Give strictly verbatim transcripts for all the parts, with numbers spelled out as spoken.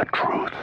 the truth.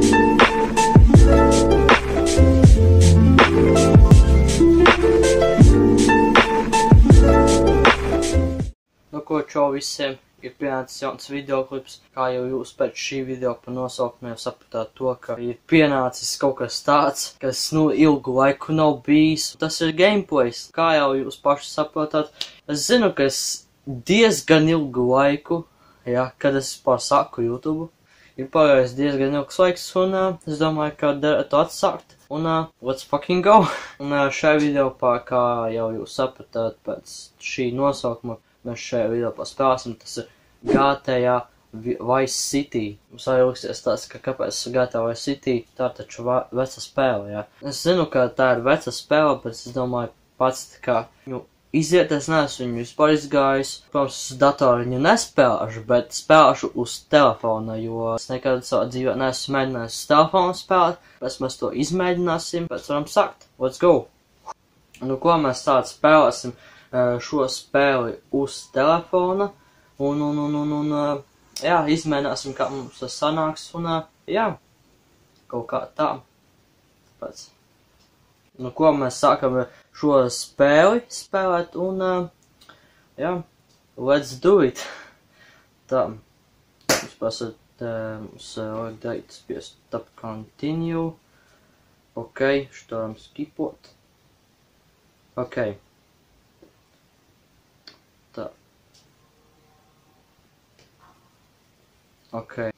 Nu ko, čau visiem, ir pienācis jauns videoklips, kā jau jūs pēc šī video pa nosaukumu jau sapratāt to, ka ir pienācis kaut kas tāds, kas, nu, ilgu laiku nav bijis. Tas ir gameplays, kā jau jūs paši saprotat. Es zinu, ka es diezgan ilgu laiku, ja, kad es vispār sāku YouTube, ir pagājis diezgan ilgs laiks, un uh, es domāju, ka derētu atsākt. Un uh, let's fucking go! Un uh, šajā video, pā, kā jau jūs sapratāt pēc šī nosaukuma, mēs šajā video paspēlēsim, tas ir G T A Vice City. Mums arī liksies tāds, ka kāpēc G T A Vice City, tā taču veca spēle, jā. Es zinu, ka tā ir veca spēle, bet es domāju pats tā kā, nu, iziet es neesmu viņu vispār izgājis. Protams, uz datoru viņu nespēlēšu, bet spēlēšu uz telefona, jo es nekad savā dzīvē neesmu mēģinājis uz telefonu spēlēt. Pēc mēs to izmēģināsim, pēc varam sākt. Let's go! Nu, ko mēs tādu spēlēsim? Šo spēli uz telefona, un, un, un, un, un, jā, izmēģināsim, kā mums tas sanāks, un, jā, kaut kā tā. Tāpēc. Nu, ko mēs sākam šo spēli spēlēt, un, jā, let's do it. Tā, mums pasat, mums vajag darīt spiest tap continue. Ok, što varam skipot. Ok. Tā. Ok.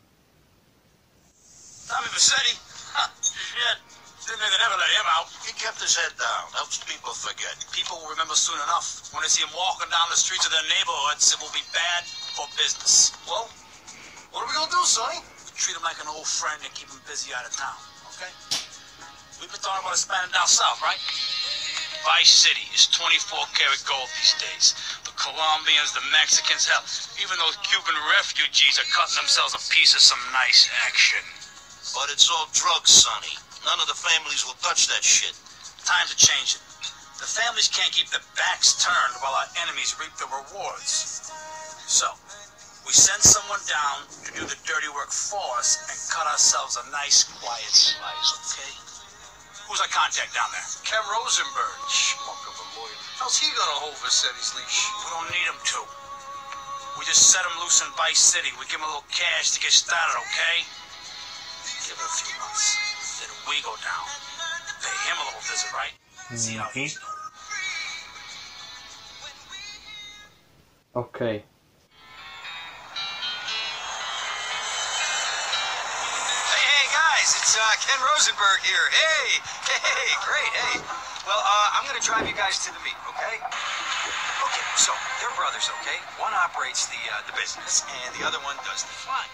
Tommy Vassetti? Huh, shit. Didn't think they'd ever let him out. He kept his head down. Helps people forget. People will remember soon enough. When they see him walking down the streets of their neighborhoods, it will be bad for business. Well, what are we gonna do, Sonny? Treat him like an old friend and keep him busy out of town, okay? We've been talking about expanding down south, right? Vice City is twenty-four karat gold these days. The Colombians, the Mexicans, hell, even those Cuban refugees are cutting themselves a piece of some nice action. But it's all drugs, Sonny. None of the families will touch that shit. Times are changing. The families can't keep their backs turned while our enemies reap the rewards. So, we send someone down to do the dirty work for us and cut ourselves a nice, quiet slice, okay? Who's our contact down there? Ken Rosenberg. Schmuck of a lawyer. How's he gonna hold Vassetti's leash? We don't need him to. We just set him loose in Vice City. We give him a little cash to get started, okay? Give it a few months. Then we go down. Pay him a little visit, right? See how he's doing. Ok. It's uh, Ken Rosenberg here. Hey, hey, hey, great, hey. Well, uh, I'm gonna drive you guys to the meet, okay? Okay, so they're brothers, okay? One operates the uh, the business, and the other one does the flying.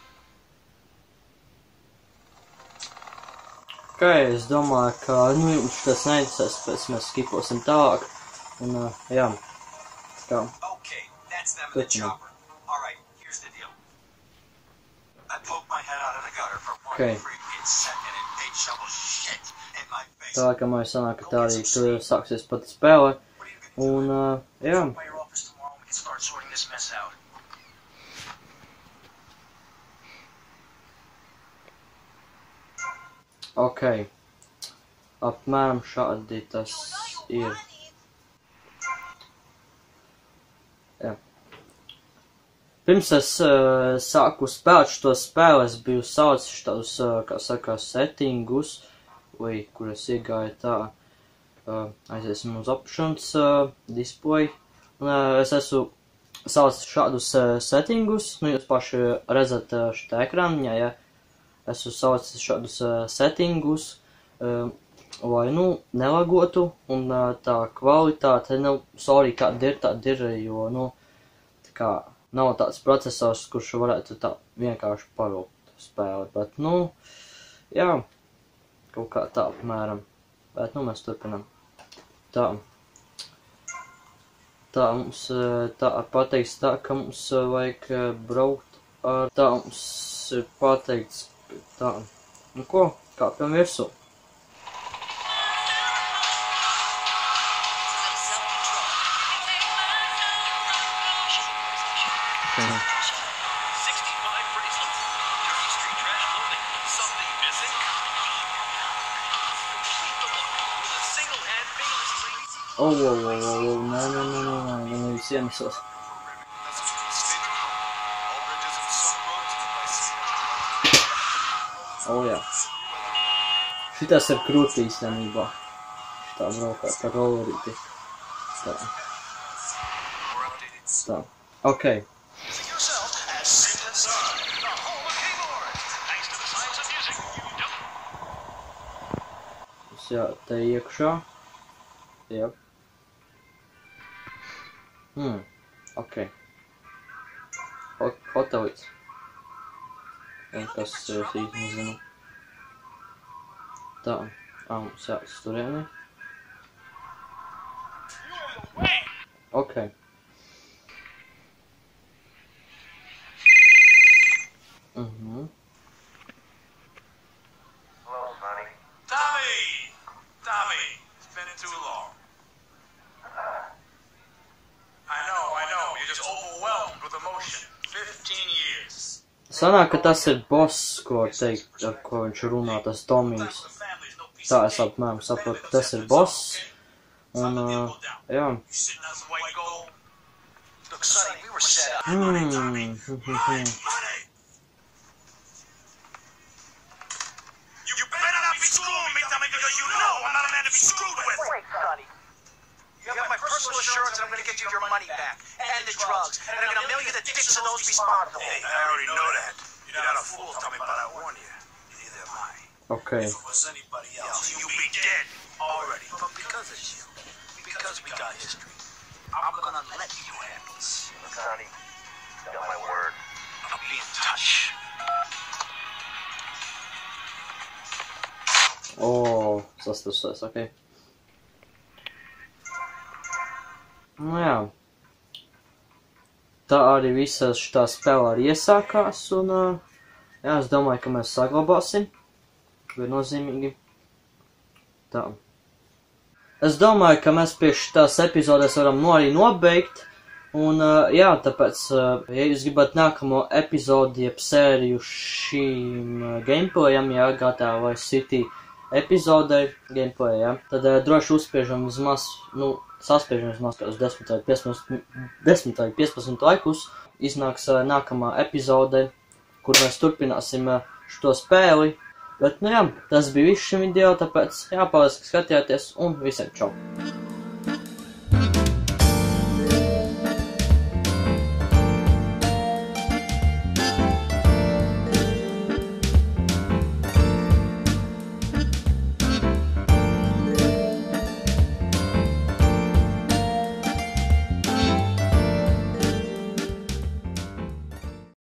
Ok, es domāju, ka, nu, jums tas neinteresēs, pēc mēs skiposim tālāk, un, uh, jā, tā. Okay, that's them in the chopper. All right, here's the deal. I poked my head out of the gutter for one Okay. freaking second and they shovel shit in my face. Tā kā mēs sanāk, ka tā arī tur sāksies pat spēle, un, uh, jā. By your office tomorrow, we can start sorting this mess out. Ok. Apmēram šādi tas ir. Jā. Pirms es uh, sāku spēlēt šo spēli, es biju saucis tādus, uh, kā saka, settingus, vai, kur es iegāju tā, uh, aiziesim uz options uh, display, un uh, es esmu saucis šādus uh, settingus, nu jūs paši redzat uh, šitā ekrāniņā, ja, esmu saucis šādus uh, settingus, uh, lai, nu, nelagotu, un uh, tā kvalitāte, nu, sorry, kāda ir, tāda ir, jo, nu, tā kā, nav tāds procesors, kurš varētu tā vienkārši pavilkt spēli, bet, nu, jā, kaut kā tā apmēram, bet, nu, mēs turpinām. Tā, tā mums, tā pateikts tā, ka mums vajag braukt ar, tā mums ir pateikts, tā, nu ko, kāpjam virsū. sixty-five pretty close. Dirty street Oh, oh, oh, oh, nē, nē, nē, nē, nē, nē, nevis iemesls. O, jā. Šitas ir krūti īstenībā. Šitā braukā pa rollerīti. Tā. Tā. Ok. Jā, te iekšā. Jā. Hmm, ok. Hotels. Un kas es īsti nezinu. Tā, ā, mums jākas turieni. Ok. Mhm. Hello, Sonny. Tommy! Tommy! It's been too long. I know, I know. You're just overwhelmed with emotion. Fifteen years. Sanāk, ka tas ir boss, ko teikt, ar ko viņš runā, tas Tomijs. Tā es apmēram saprotu, ka tas ir boss. Un, uh, jā. Hmm. You have my personal assurance that I'm going to get you your money back. And the drugs. And I'm going to mail you the dicks of those responsible. Hey, I already know that. You're not a fool, Tommy, but I warn you. Neither am I. Okay. If it was anybody else, you'd be dead already. But because it's you, because we got history, I'm going to let you handle this. Sonny, you got my word. I'll be in touch. O, sastaršais, ok. Nu jā. Tā arī visa šitā spēlē arī iesākās, un, jā, es domāju, ka mēs saglabāsim. Viennozīmīgi. Tā. Es domāju, ka mēs pie šitās epizodēs varam no arī nobeigt, un, jā, tāpēc, ja jūs gribat nākamo epizodi, jeb sēriju šīm gameplayam, jā, G T A Vice City epizodei, gameplay, jā, tad droši uzspiežam vismaz, nu, saspiežam vismaz kādus desmit vai piecpadsmit laikus, iznāks nākamā epizode, kur mēs turpināsim šo spēli. Bet, nu jā, tas bija viss šim video, tāpēc jāpaldies, ka skatījāties, un visiem čau!